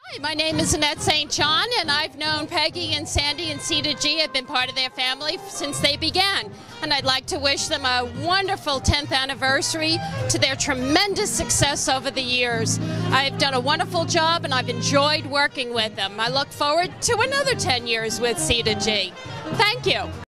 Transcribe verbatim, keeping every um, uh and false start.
Hi, my name is Annette Saint John, and I've known Peggy and Sandy and C two G. I've been part of their family since they began. And I'd like to wish them a wonderful tenth anniversary to their tremendous success over the years. I've done a wonderful job, and I've enjoyed working with them. I look forward to another ten years with C two G. Thank you.